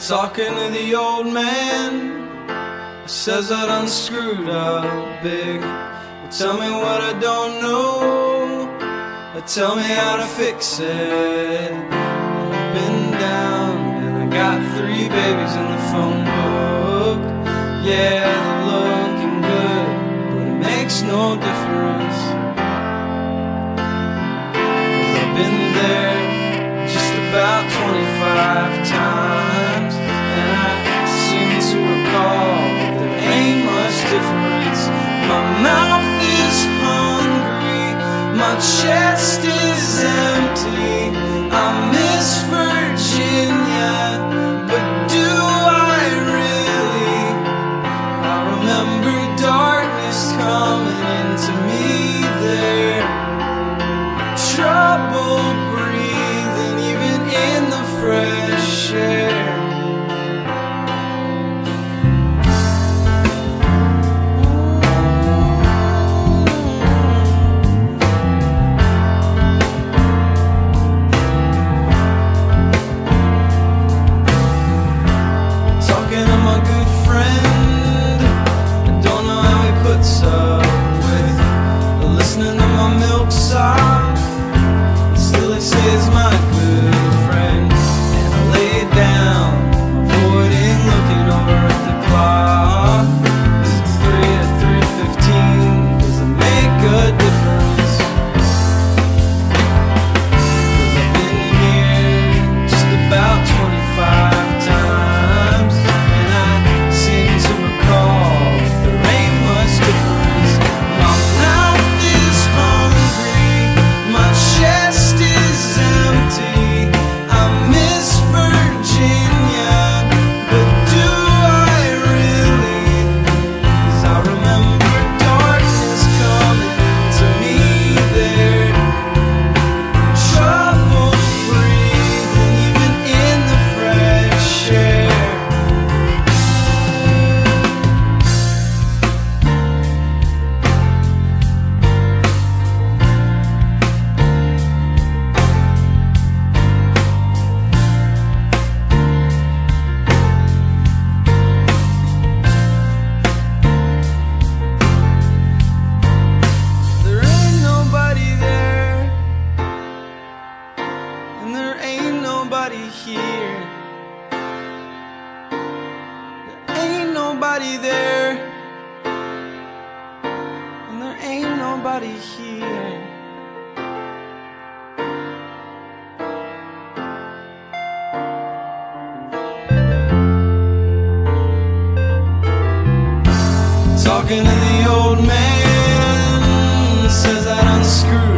Talking to the old man, says I done screwed up big. Tell me what I don't know, tell me how to fix it. I've been down and I got 3 babies in the phone book. Yeah, they're looking good, but it makes no difference, 'cause I've been there just about 25 times, and I seem to recall there ain't much difference. My mouth is hungry, my chest is empty. I miss Virginia, but do I really? I remember darkness coming into me there, trouble breathing even in the fresh air. Still it says my good friend, and I lay down, avoiding looking over at the clock. It's 3 at 3:15, does it make a difference? 'Cause I've been here just about 25 times, and I seem to recall there ain't much difference. My mouth is hungry, my chest is empty. I miss Virginia, but do I really? 'Cause I remember darkness coming to me there, trouble breathing even in the fresh air. There ain't nobody there, and there ain't nobody here. There ain't nobody there, and there ain't nobody here. Talking to the old man, says I done screwed